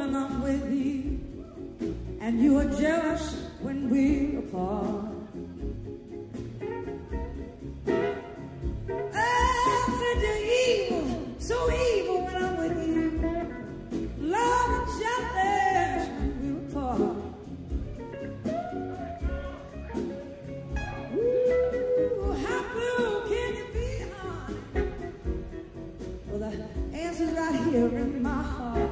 when I'm with you, and you are jealous when we're apart. I said you're evil, so evil when I'm with you. Love and jealous when we're apart. Ooh, how blue can you be, honey? Well, the answer's right here in my heart.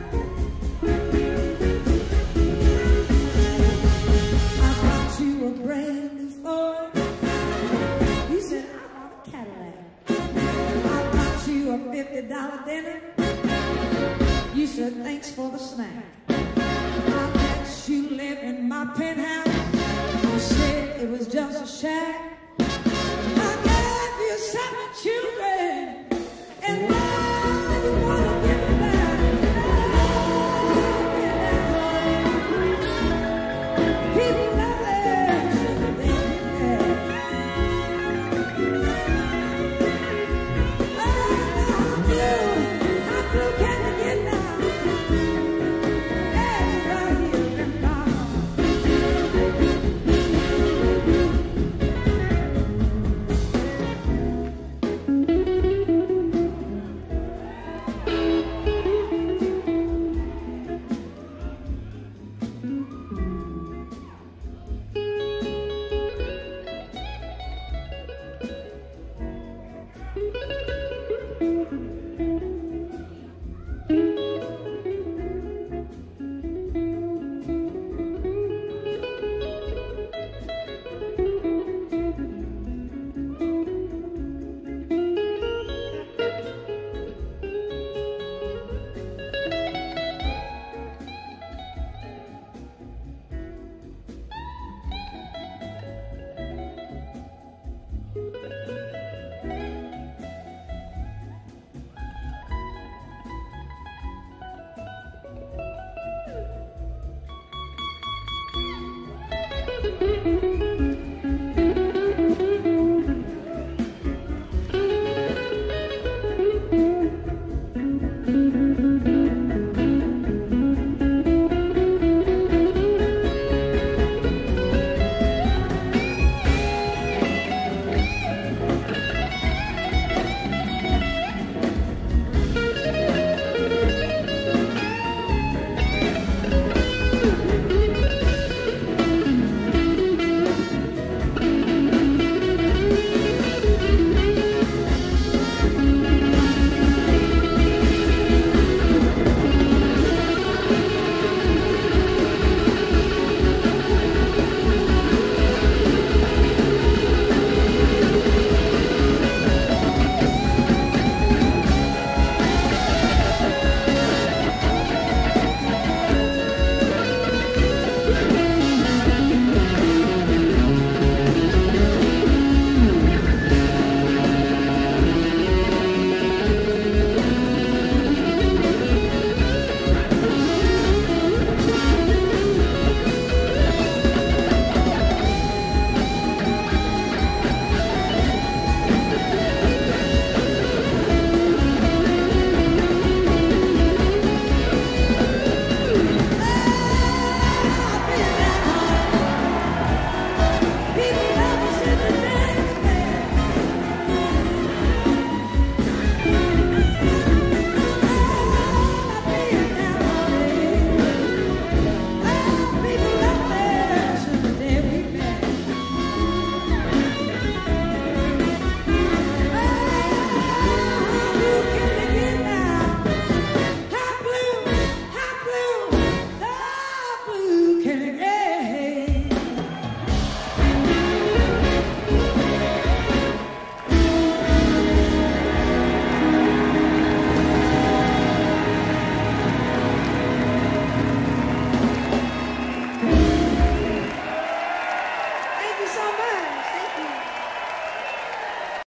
I bought you a brand new Ford. You said I want a Cadillac. I bought you a $50 dinner. You said thanks for the snack. I let you live in my penthouse. You said it was just a shack.